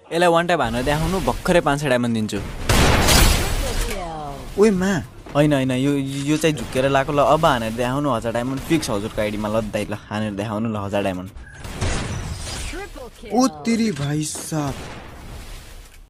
यसलाई one type हानेर देखाउनु भर्खरै 500 डायमन्ड दिन्छु ओइ मा हैन हैन यो चाहिँ झुकेर लाको ल अब हानेर देखाउनु 1000 डायमन्ड फिक्स हजुरको आइडीमा ल दाइ ल हानेर देखाउनु ल 1000 डायमन्ड ओ तेरी भाइ साहब